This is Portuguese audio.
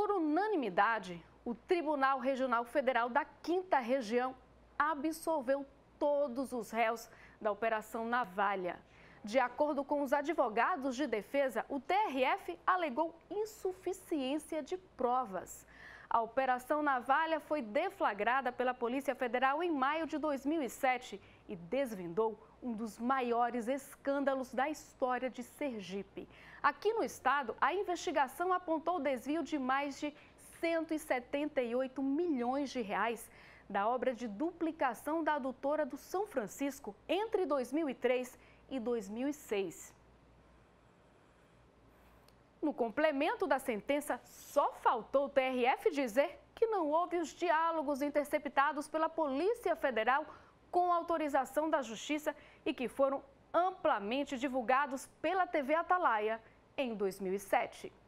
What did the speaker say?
Por unanimidade, o Tribunal Regional Federal da 5ª Região absolveu todos os réus da Operação Navalha. De acordo com os advogados de defesa, o TRF alegou insuficiência de provas. A Operação Navalha foi deflagrada pela Polícia Federal em maio de 2007 e desvendou um dos maiores escândalos da história de Sergipe. Aqui no estado, a investigação apontou o desvio de mais de 178 milhões de reais da obra de duplicação da adutora do São Francisco entre 2003 e 2006. No complemento da sentença, só faltou o TRF dizer que não houve os diálogos interceptados pela Polícia Federal com autorização da Justiça e que foram amplamente divulgados pela TV Atalaia em 2007.